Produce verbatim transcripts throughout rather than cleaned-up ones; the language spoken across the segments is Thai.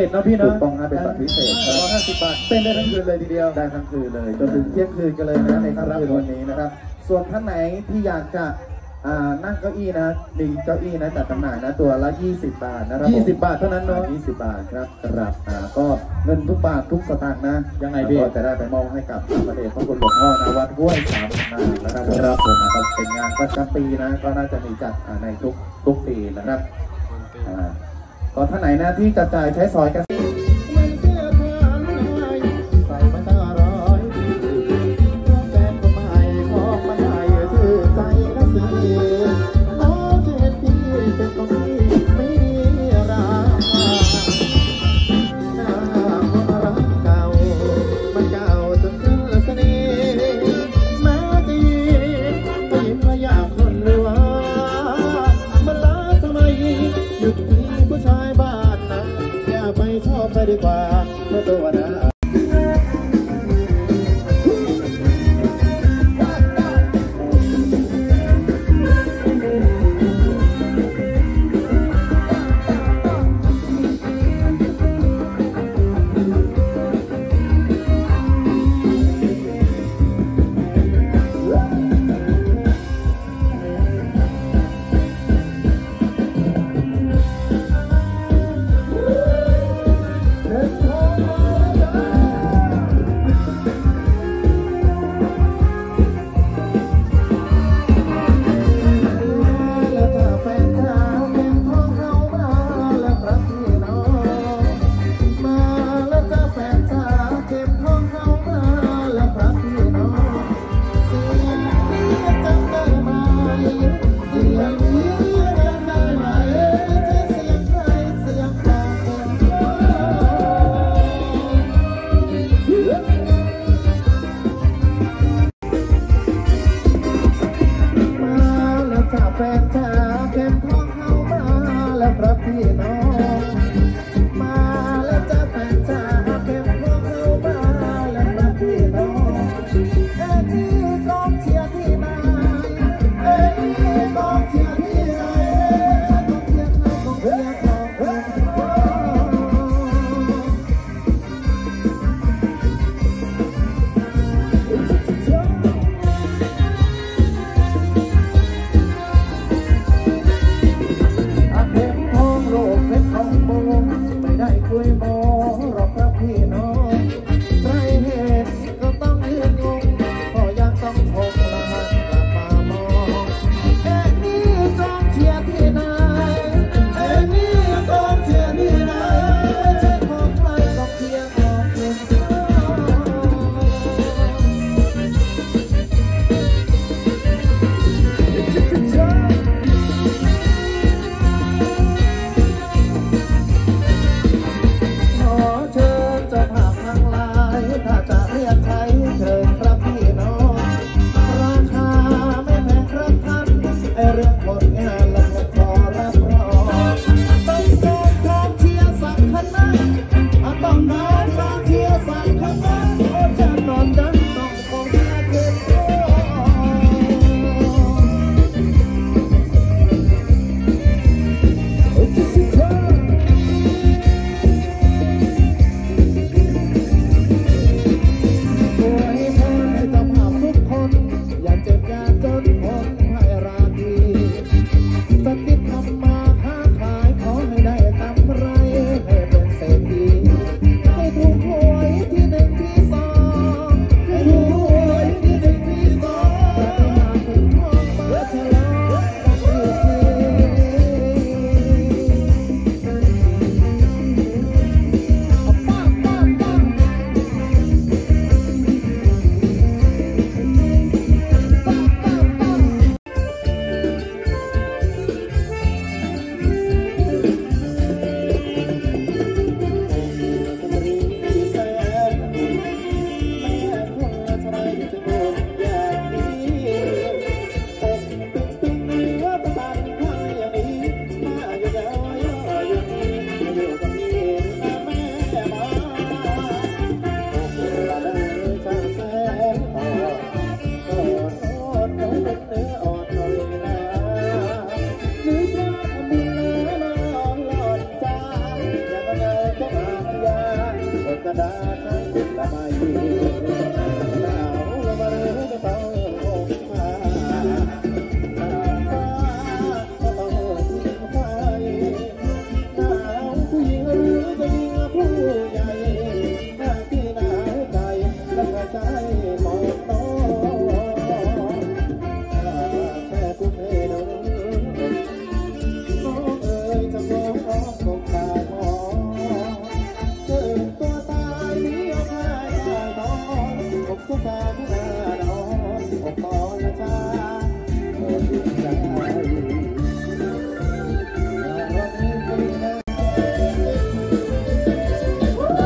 เนาะพี่เนาะถูกต้องนะเป็นบัตรพิเศษครับร้อยห้าสิบบาทเต้นได้ทั้งคืนเลยทีเดียวได้ทั้งคืนเลยจนถึงเที่ยงคืนกันเลยนะในค่ำคืนวันนี้นะครับส่วนท่านไหนที่อยากจะนั่งเก้าอี้นะมีเก้าอี้นะจัดจำหน่ายนะตัวละยี่สิบบาทนะครับยี่สิบบาทเท่านั้นเนาะยี่สิบบาทครับครับก็เงินทุกบาททุกสตางค์นะยังไงพี่ก็จะได้ไปมอบให้กับพระเดชพระคุณหลวงพ่อนะวัดห้วยสามนานะครับครับผมนะครับเป็นงานประจำปีนะก็น่าจะมีจัดในทุกทุกปีนะครับก็ท่านไหนนะที่จัดจ่ายใช้สอยกันดีกว่าเมื่อตัวนะนาดาใช้เป็นละไมหนาวละมาเรือจะเป่าอกมาหน้าฟ้าก็ต้องทิ้งไฟหนาวผู้หญิงหรือจะยิงผู้ใหญ่หน้าที่หนาวใจและกระจายหมดโตแค่คุณเอ๋น้องเอ๋ยจะมองน้องคงตายมองเกิดตัวตายนี้เอาพายตายนอนอกสุขาหน้านอนอกตอนละชาเออดีใจเราไม่เคยได้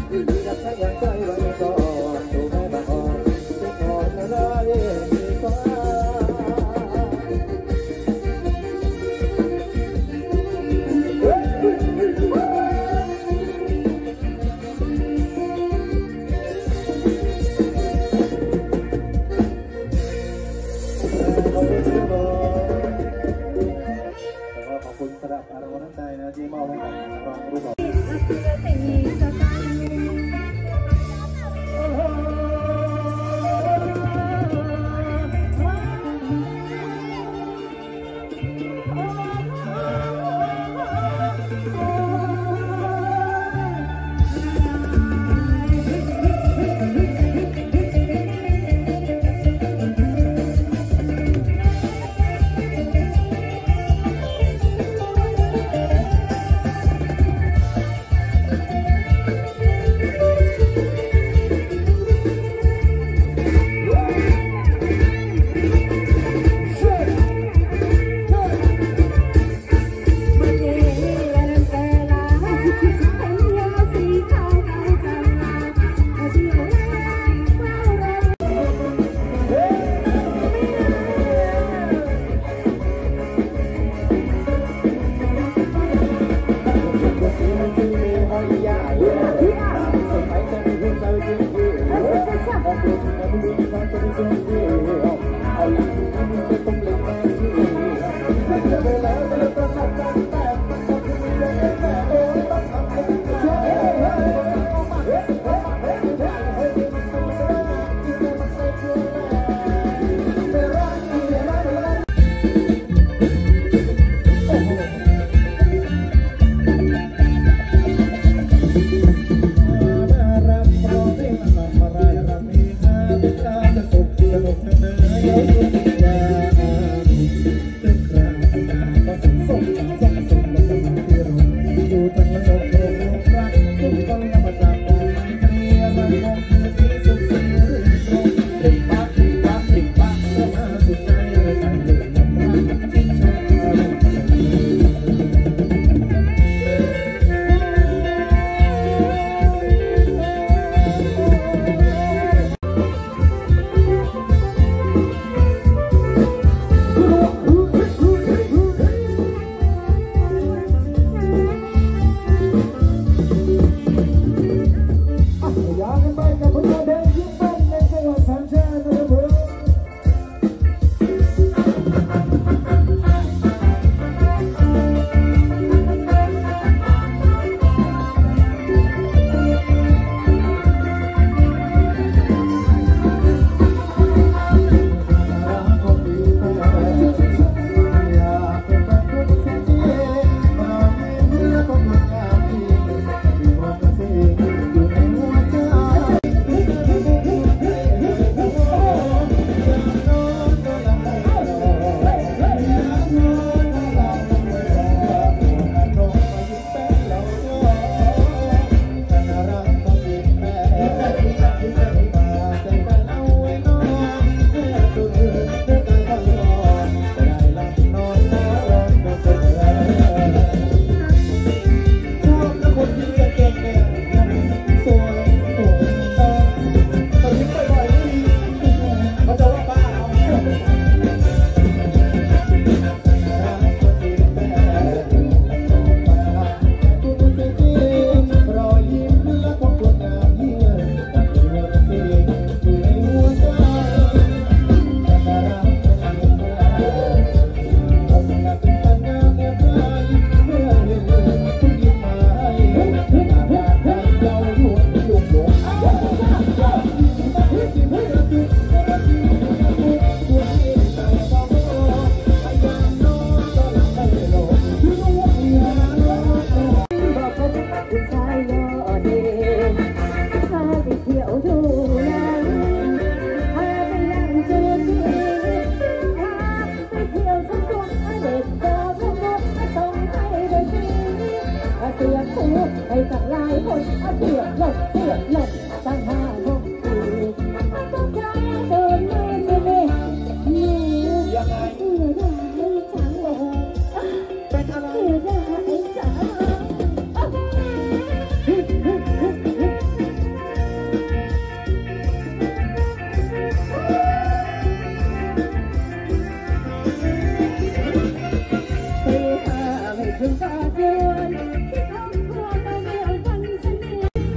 อยากให้อยากใจไว้ก่อนดูแม่บางอ่อนที่ก่อนละเอียดดีกว่าขอบคุณสำหรับอารมณ์น้ำใจนะที่มอบให้กับนักร้องรุ่นน้อง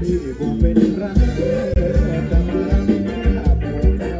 ที่บ่เป็นรักจะเหมือนภาพของเจ้า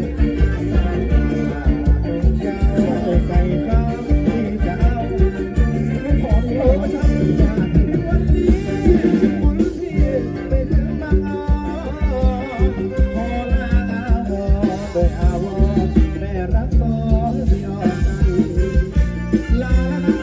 เจ้าใส่ข้าวที่เจ้าไม่ขอโทษทำอย่างวันนี้มนต์ที่ไปถึงบางอ้อพอลาโดยอาวรแม่รักสองที่อ่อนใจลา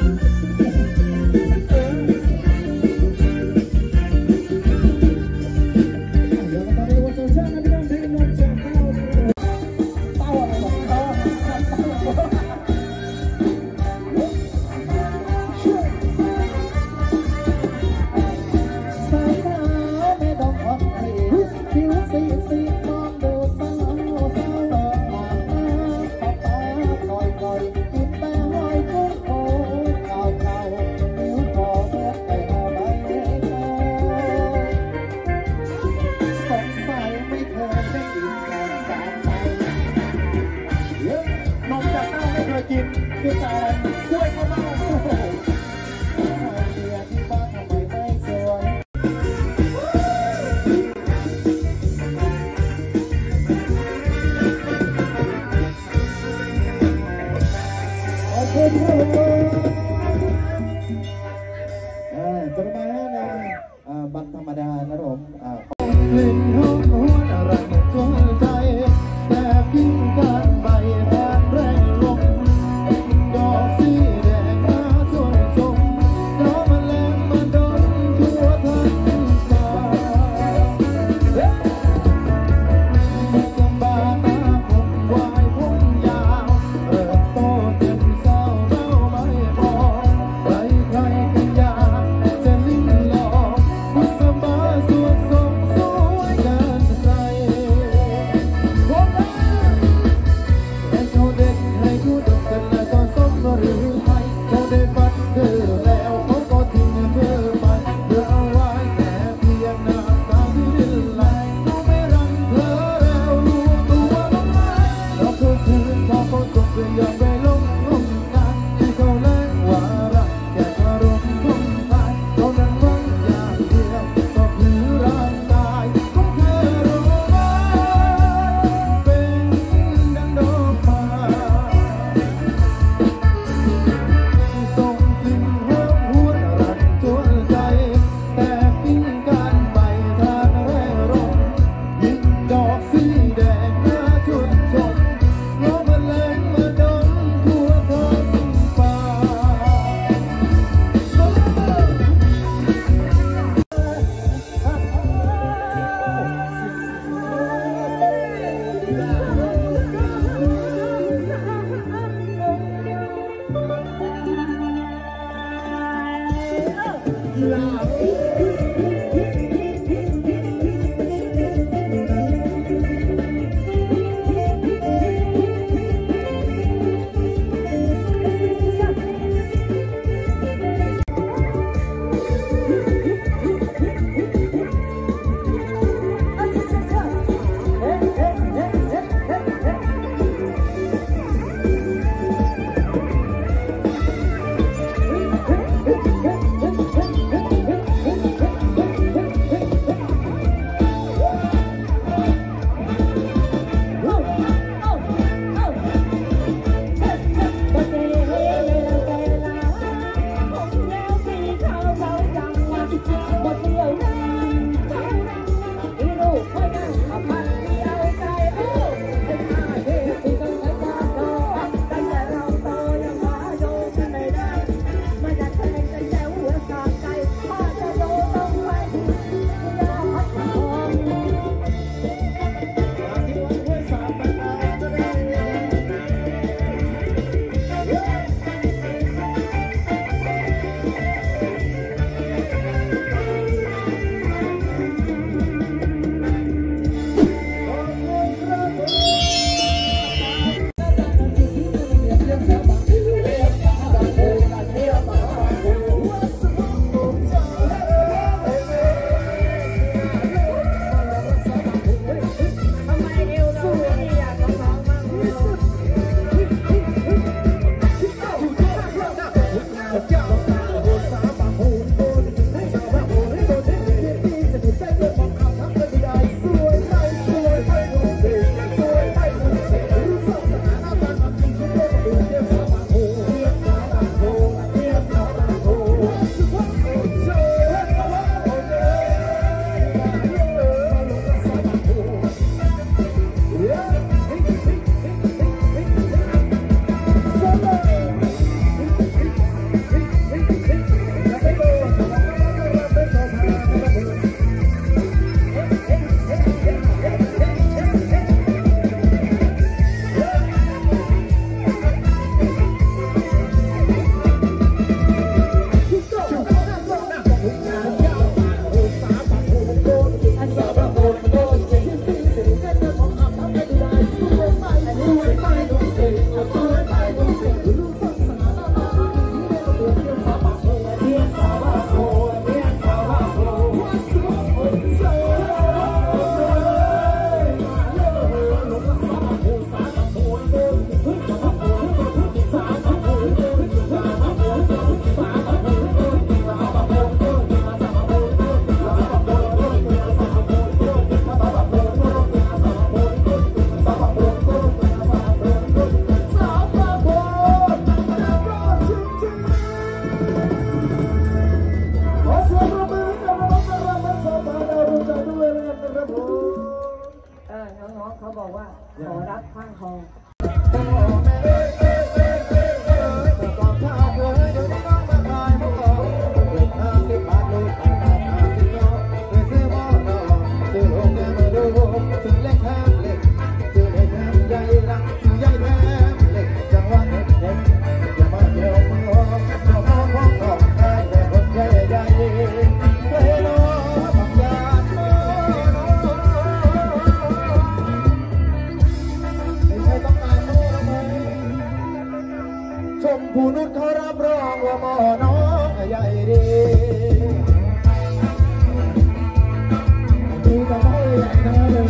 กินคือตายช่วยเขาบ้างโอ้โหเมียที่บ้านทำไมไม่สวยขอบคุณครับอ่าจะมาให้นะอ่าบัตรธรรมดานะผมอ่าเล่นห้องหัวอะไรจงใจแต่พิ้งกันใบแทนแรงลมดอกสีแดงมาช่วยชมน้องมาแรงมาดนทั่วทั้งฟ้าสบาหน้าผมวายผมยาวเริ่มโตเต็มเศร้าเล่าไม่พอใครใครก็อยากจะลิ้มลองบุษบาสวดทรงสวยงามเขาบอกว่าขอรับข้างคอชมผู้นุชเขารับรองว่าหมอน้องใหญ่ดีดูแต่ไม่ใหญ่นะเลย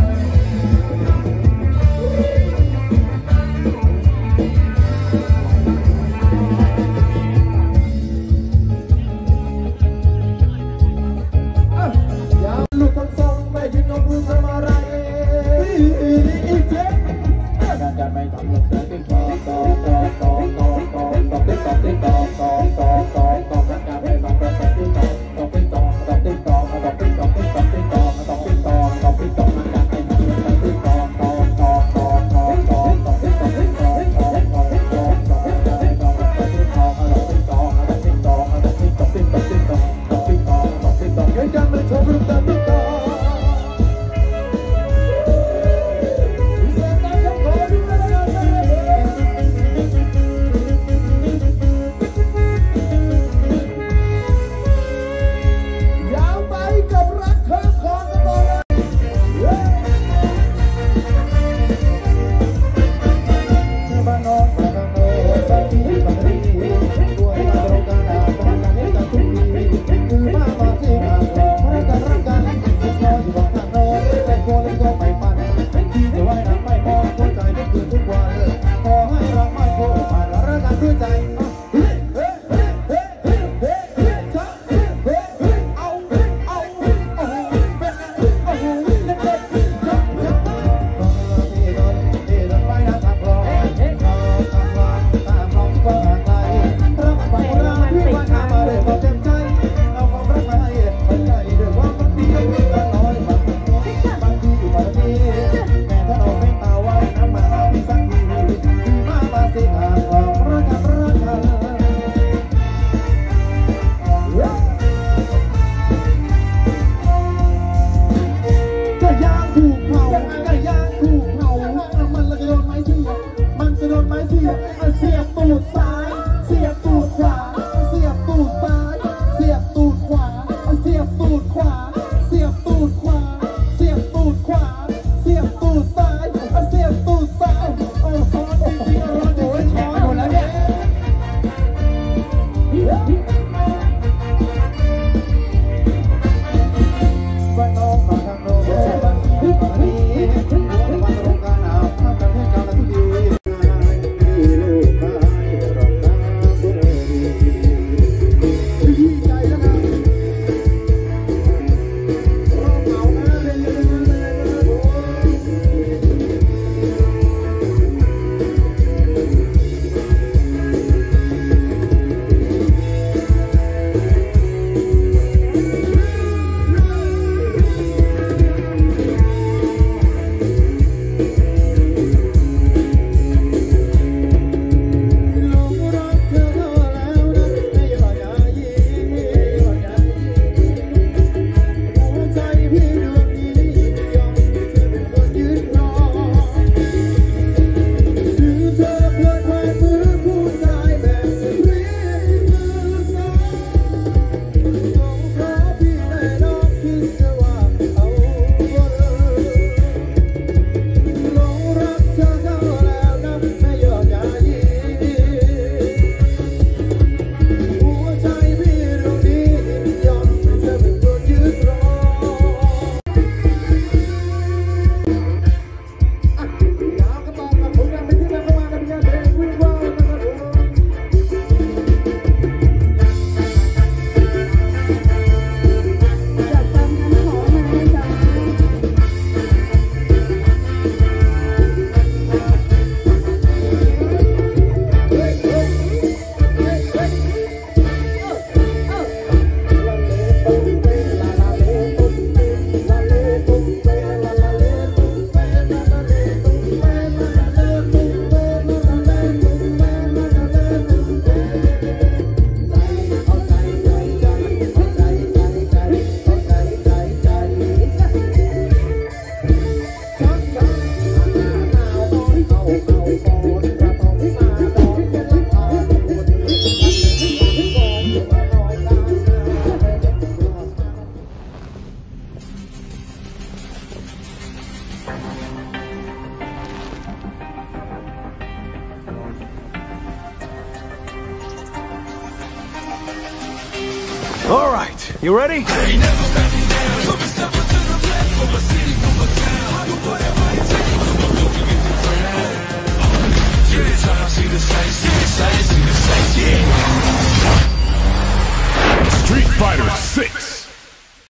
อย่าลูกทั้งสองไม่ยืนนกรู้สมาไรอีเจ๊การจะไม่ทำลงแต่ติ๊กตอกตอกตอกตอกตอกตอกตอกติ๊กตอกติ๊กตอกตอกตอกตอกตอกการจะไม่ทำลงแต่ติ๊กตอกตอกติ๊กตอกตอกติ๊กตอกตอกติ๊กตอกติ๊กตอกติ๊กตอกตอกติ๊กตอกตอกติ๊กตอกการจะไม่ทำลงแต่ติ๊กตอกตอกตอกตอกตอกตอกตอกติ๊กตอกติ๊กตอกตอกตอกตอกตอกการจะไม่ทำลงแต่ติ๊กตอกตอกติ๊กตอกตอกติ๊กตอกตอกติ๊กตอกติ๊กตอกติ๊กตอกตอกติ๊กตอกตอกติ๊กตอกยังจะไม่ทำลงแต่ติ๊กตอก All right, you ready?